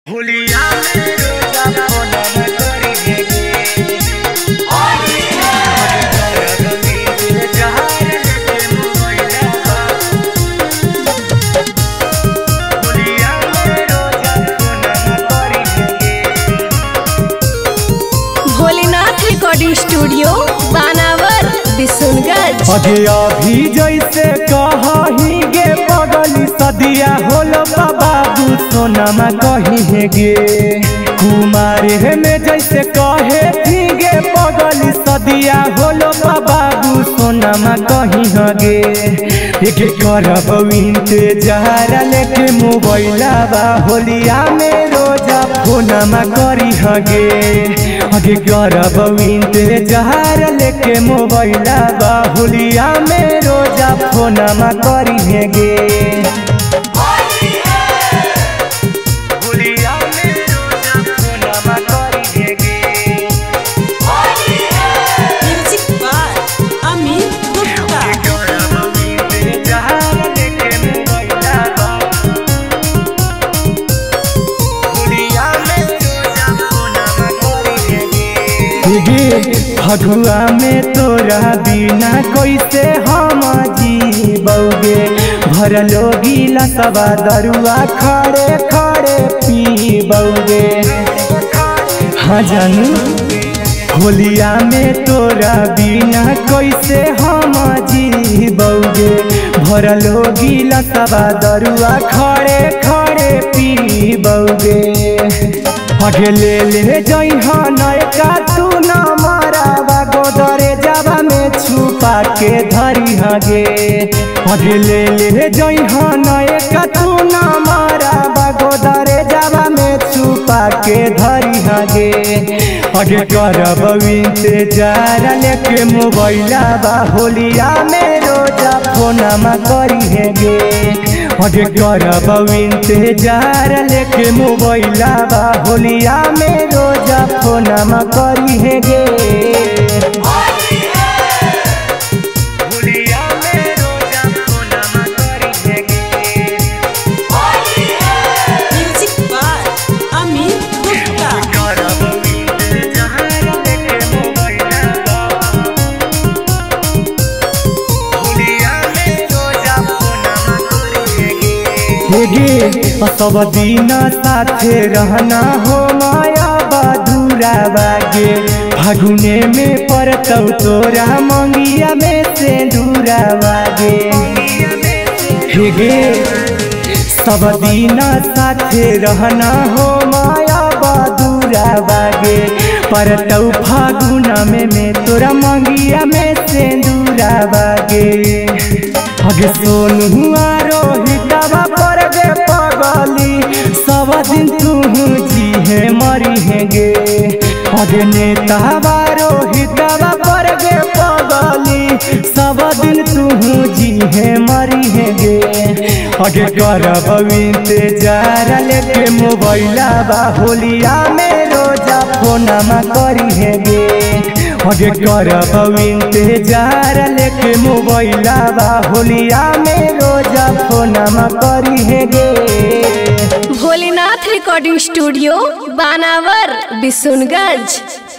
होलिया में रोजा फोना न करी गे भोलेनाथ रिकॉर्डिंग स्टूडियो बानावर बिशुनगंज। अगे अभी जैसे कही गे पगली सदिया होलो बाबू सोनमा कही है गे कुमारे में जैसे कहे थी गे पगली सदिया होलो बाबू सोनमा कही है गे एक करब इंतजार लेके मोबाइलवा होलिया में रोजा फोनमा करी है गे अगे करब इंतजार लेके मोबाइलवा होलिया में रोजा फोनमा करी है गे फगुआ में तोरा बिना कैसे हम जीबोगे भरलो गीला सबा दरुआ खड़े खड़े पीबोगे हाँ जानू होलिया में तोरा बिना कैसे हम जीबोगे भरलो गीला सबा दरुआ खड़े खड़े पीबोगे आगे ले जइहा नयका तू न मारावा गोदरे जावा में छुपा के धरी हगे आगे ले जइहा नयका तू न मारावा गोदरे जावा में छुपा के धरी हगे आगे करब इंतजार लेके मोबाइलवा होलिया में रोजा फोनमा करी है गे आगे करब इंतजार लेके मोबाइलवा होलिया में रोजा फोनमा करी है गे सब दिन साथे रहना हो माया बधुरा बागे फागुने में परतौ तोरा मंगिया में सिंदूरा बागे सब दिन साथे रहना हो माया बधुरा बागे परतौ फागुना में तोरा मंगिया में सिंदूरा बागे अगे सोनू रोहितवा पर गे पगली सब दिन तू जी है मरी है गे अगे नेतावा रोहितवा पर गे पगली सब दिन तू जी है मरी है गे अगे करब इंतजार लेके मोबाइलवा होलिया में रोजा फोनमा करी है गे आगे करब इंतजार लेके मोबाइलवा होलिया में रोजा फोनमा करी है गे भोलेनाथ रिकॉर्डिंग स्टूडियो बानावर बिशुनगंज।